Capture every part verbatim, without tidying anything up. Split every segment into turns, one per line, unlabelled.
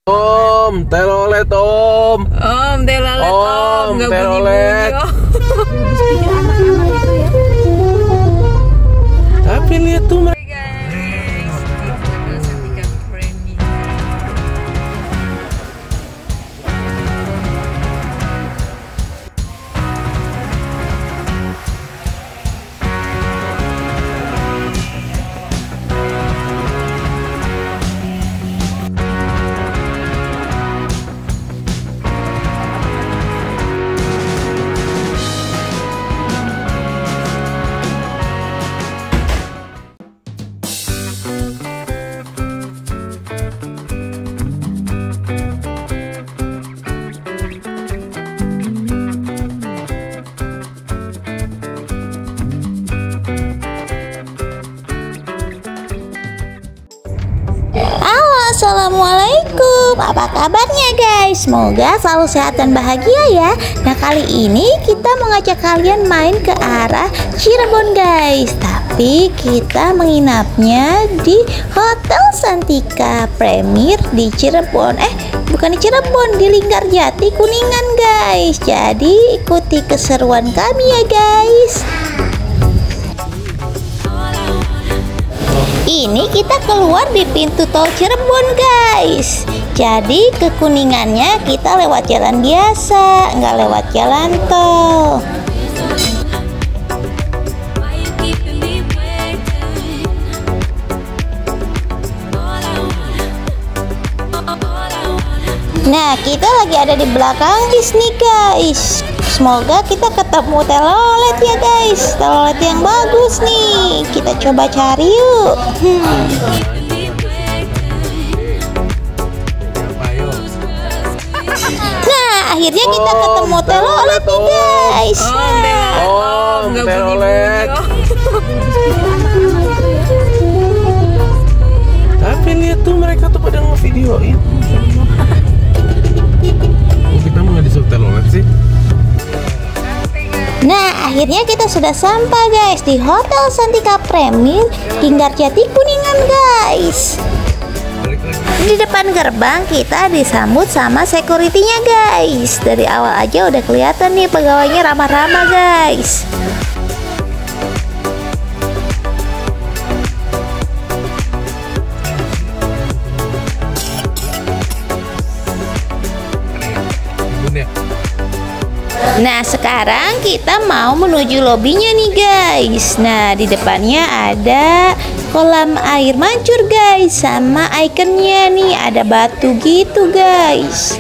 Om, telolet om.
Om, telolet om.
Om, telolet. Tapi lihat tuh mereka.
Assalamualaikum, apa kabarnya guys? Semoga selalu sehat dan bahagia ya. Nah, kali ini kita mengajak kalian main ke arah Cirebon guys. Tapi kita menginapnya di Hotel Santika Premier di Cirebon. Eh, bukan di Cirebon, di Linggarjati Kuningan guys. Jadi ikuti keseruan kami ya guys. Ini kita keluar di pintu tol Cirebon guys. Jadi ke Kuningannya kita lewat jalan biasa, nggak lewat jalan tol. Nah, kita lagi ada di belakang bis nih guys. Semoga kita ketemu telolet ya guys. Telolet yang bagus nih. Kita coba cari yuk. hmm. Nah, akhirnya kita ketemu telolet nih guys.
Om, telolet. Tapi lihat tuh mereka tuh pada ngevideoin. Kita mau nggak disuruh telolet sih?
Nah, akhirnya kita sudah sampai guys di Hotel Santika Premier Linggarjati Kuningan guys. Di depan gerbang kita disambut sama security-nya guys. Dari awal aja udah kelihatan nih pegawainya ramah-ramah guys. Nah, sekarang kita mau menuju lobinya nih guys. Nah, di depannya ada kolam air mancur guys, sama ikonnya nih ada batu gitu guys.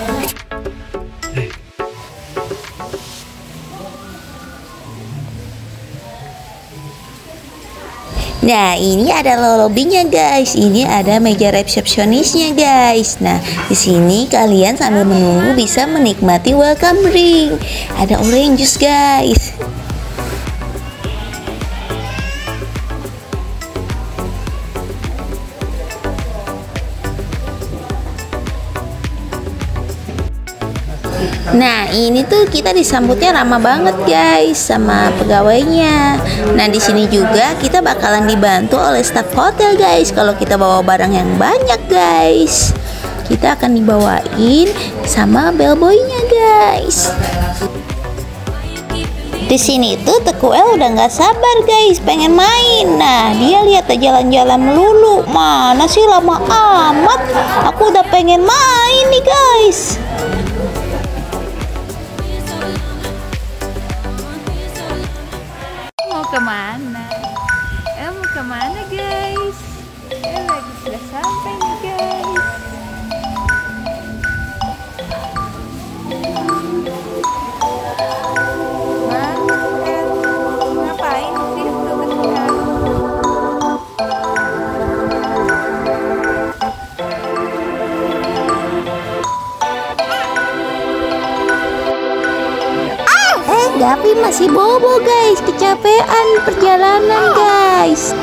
Nah, ini adalah lobbynya guys. Ini ada meja resepsionisnya guys. Nah, di sini kalian sambil menunggu bisa menikmati welcome drink. Ada orange juice guys. Nah, ini tuh kita disambutnya ramah banget guys sama pegawainya. Nah, di sini juga kita bakalan dibantu oleh staf hotel guys. Kalau kita bawa barang yang banyak guys, kita akan dibawain sama bellboynya guys. Di sini tuh Teku El udah nggak sabar guys, pengen main. Nah, dia lihat jalan-jalan melulu. Mana sih lama amat? Aku udah pengen main nih guys.
Mau kemana? Eh, mau kemana guys? Eh, lagi sudah sampai nih guys. Mana eh, ngapain sih udah bentar?
Eh, Gapi masih bobo guys, kecapean perjalanan guys.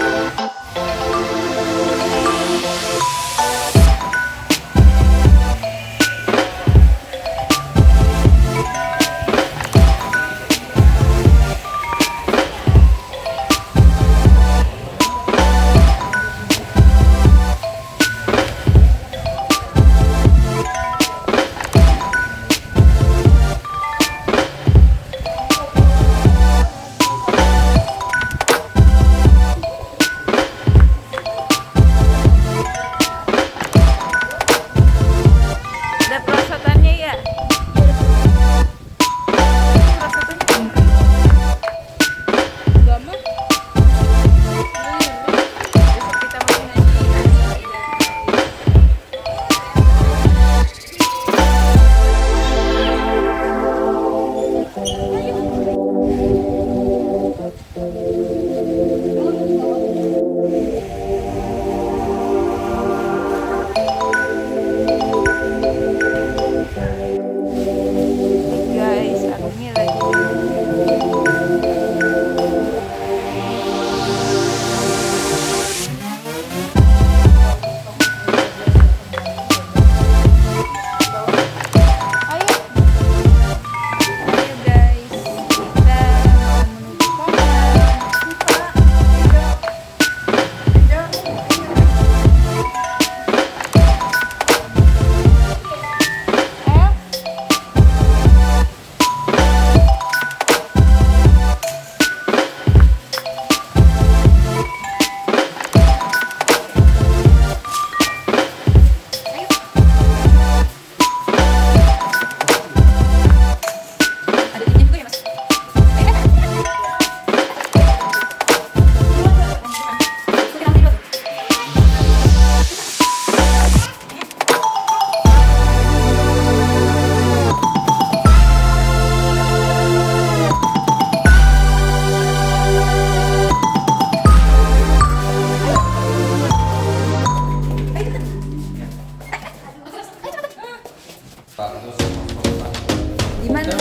Gimana?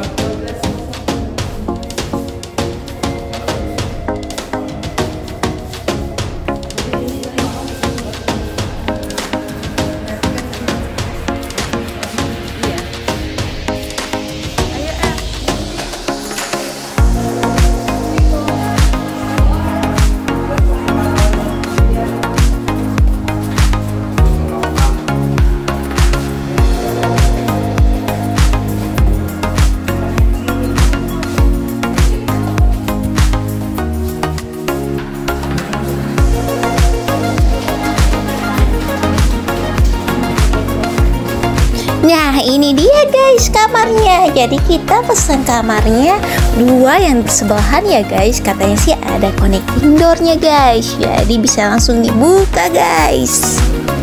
Nah, ini dia guys kamarnya. Jadi kita pesan kamarnya dua yang bersebelahan ya guys. Katanya sih ada connecting door-nya guys. Jadi bisa langsung dibuka guys.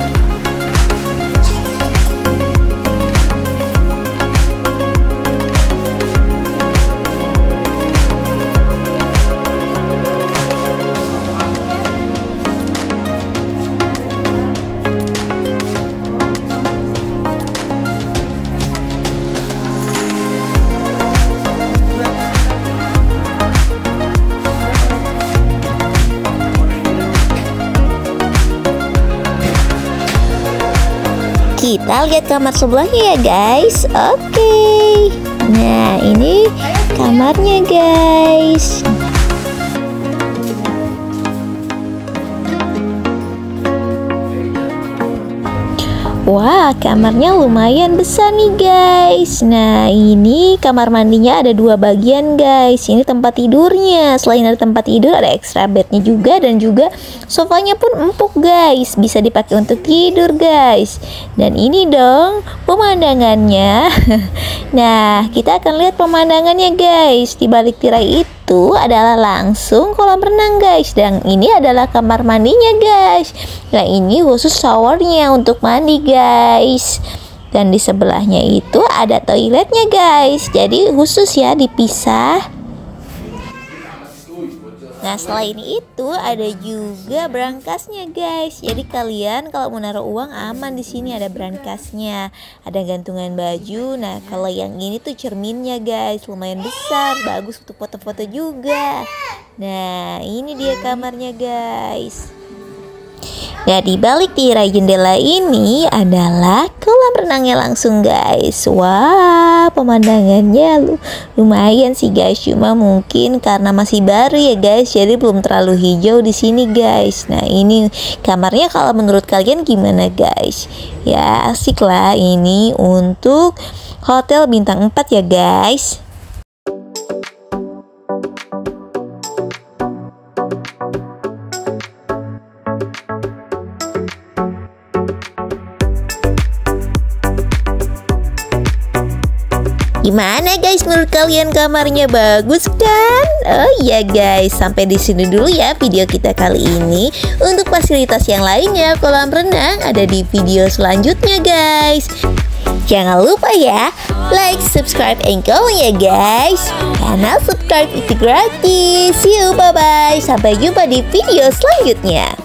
Kita lihat kamar sebelahnya ya guys. Oke. Nah, ini kamarnya guys. Wah, kamarnya lumayan besar nih guys. Nah, ini kamar mandinya ada dua bagian guys. Ini tempat tidurnya. Selain ada tempat tidur, ada extra bednya juga. Dan juga sofanya pun empuk guys. Bisa dipakai untuk tidur guys. Dan ini dong pemandangannya. Nah, kita akan lihat pemandangannya guys. Di balik tirai itu itu adalah langsung kolam renang guys. Dan ini adalah kamar mandinya guys. Nah, ini khusus showernya untuk mandi guys. Dan di sebelahnya itu ada toiletnya guys. Jadi khusus ya, dipisah. Nah, selain itu ada juga brankasnya guys. Jadi kalian kalau mau naruh uang aman di sini, ada brankasnya, ada gantungan baju. Nah, kalau yang ini tuh cerminnya guys, lumayan besar, bagus untuk foto-foto juga. Nah, ini dia kamarnya guys. Nah, di balik tirai jendela ini adalah kolam renangnya langsung guys. Wah, pemandangannya lu lumayan sih guys. Cuma mungkin karena masih baru ya guys, jadi belum terlalu hijau di sini guys. Nah, ini kamarnya kalau menurut kalian gimana guys? Ya, asik lah ini untuk hotel bintang empat ya guys. Gimana guys, menurut kalian kamarnya bagus kan? Oh iya guys, sampai di sini dulu ya video kita kali ini. Untuk fasilitas yang lainnya, kolam renang ada di video selanjutnya guys. Jangan lupa ya, like, subscribe, and comment ya guys. Karena subscribe itu gratis. See you, bye-bye. Sampai jumpa di video selanjutnya.